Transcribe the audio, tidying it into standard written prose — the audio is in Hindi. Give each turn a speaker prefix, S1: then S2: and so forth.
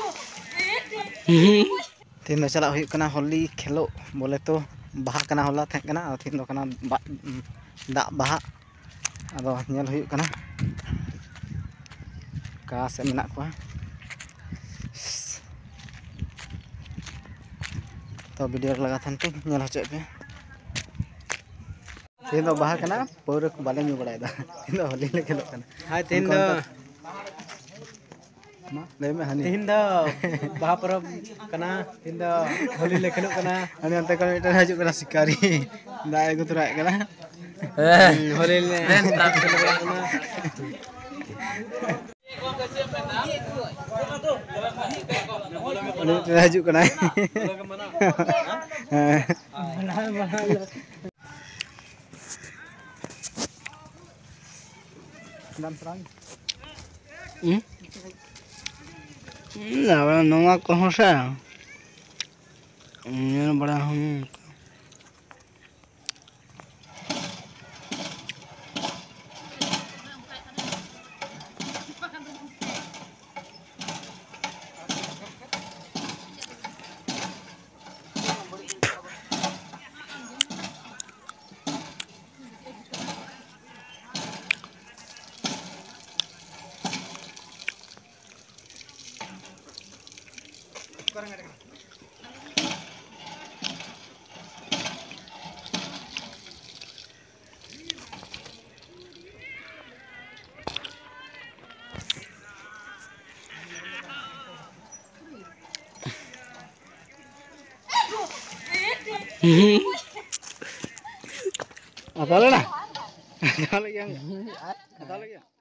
S1: तीन दो चला हुई कना होली खेलो बोले तो बाहा कना होला थे कना तीन दो कना दा बाहा अदो नेल हुई कना का से मेना को तो वीडियो लगा थन पे नेल होचे पे तीन दो बाहा कना पूरा को बाले न्यू बड़ायदा तीन दो होली ले खेलो कना
S2: हाय तीन दो
S1: ले में हनी
S2: तीन दो बाहा परब कना तीन दो होली ले खेलो कना
S1: हनी अंते को मिटर हजू कना शिकारी दाए को तुराय कना
S2: होली ले खेलो कना
S1: हजू कना dan serang
S2: lah nonga ko hosa ini bada hum
S1: apa lagi? Ada lagi?